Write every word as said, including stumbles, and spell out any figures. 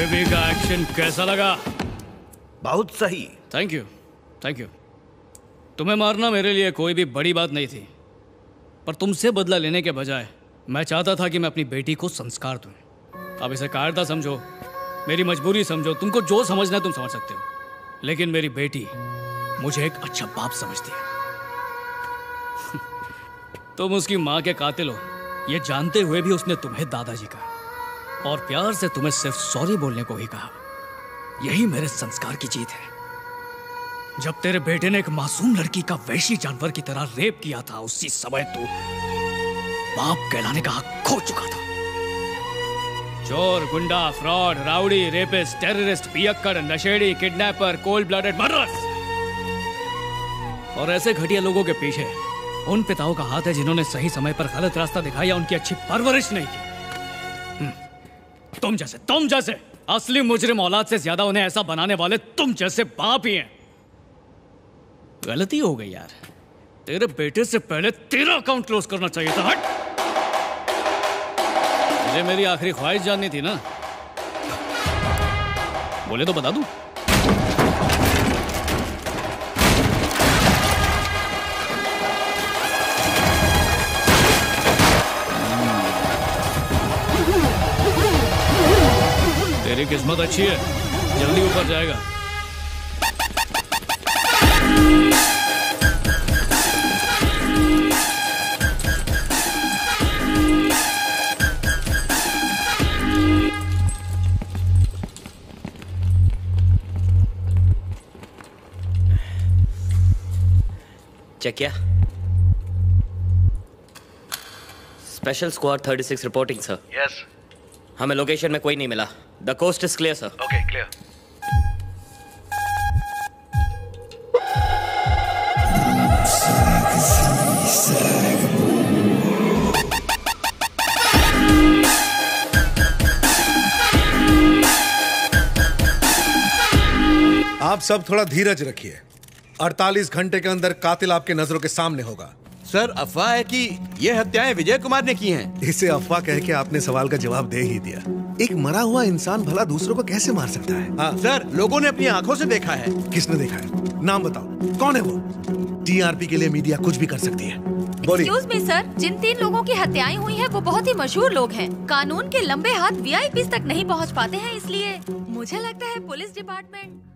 Baby का action कैसा लगा? बहुत सही। Thank you, thank you. तुम्हें मारना मेरे लिए कोई भी बड़ी बात नहीं थी, पर तुमसे बदला लेने के बजाय मैं चाहता था कि मैं अपनी बेटी को संस्कार दूं। अब इसे कायरता समझो, मेरी मजबूरी समझो, तुमको जो समझना है तुम समझ सकते हो, लेकिन मेरी बेटी मुझे एक अच्छा बाप समझती है। तुम उसकी माँ के कातिल हो ये जानते हुए भी उसने तुम्हें दादाजी कहा और प्यार से तुम्हें सिर्फ सॉरी बोलने को ही कहा। यही मेरे संस्कार की जीत है। जब तेरे बेटे ने एक मासूम लड़की का वैशी जानवर की तरह रेप किया था, उसी समय तू बाप कहलाने का हक खो चुका था। चोर, गुंडा, फ्रॉड, राउडी, रेपिस्ट, टेररिस्ट, पियक्कड़, नशेड़ी, किडनैपर, कोल्ड ब्लडेड मर्डरर्स और ऐसे घटिया लोगों के पीछे उन पिताओं का हाथ है जिन्होंने सही समय पर गलत रास्ता दिखाया या उनकी अच्छी परवरिश नहीं की। तुम जैसे तुम जैसे असली मुजरिम औलाद से ज्यादा उन्हें ऐसा बनाने वाले तुम जैसे बाप ही हैं। गलती हो गई यार, तेरे बेटे से पहले तेरा अकाउंट क्लोज करना चाहिए था। हट, मुझे मेरी आखिरी ख्वाहिश जाननी थी ना, बोले तो बता दूं। तेरी किस्मत अच्छी है, जल्दी ऊपर जाएगा। चेक किया? Special squad thirty six reporting sir. Yes. हमें लोकेशन में कोई नहीं मिला। The coast is clear sir. Okay, clear. आप सब थोड़ा धीरज रखिए। अड़तालीस घंटे के अंदर कातिल आपके नजरों के सामने होगा। सर, अफवाह है कि ये हत्याएं विजय कुमार ने की हैं। इसे अफवाह कह के आपने सवाल का जवाब दे ही दिया। एक मरा हुआ इंसान भला दूसरों को कैसे मार सकता है? हाँ सर, लोगों ने अपनी आंखों से देखा है। किसने देखा है? नाम बताओ, कौन है वो? टीआरपी के लिए मीडिया कुछ भी कर सकती है। बोलिए। एक्सक्यूज मी सर, जिन तीन लोगों की हत्याएं हुई हैं वो बहुत ही मशहूर लोग हैं। कानून के लंबे हाथ वीआईपी तक नहीं पहुंच पाते हैं, इसलिए मुझे लगता है पुलिस डिपार्टमेंट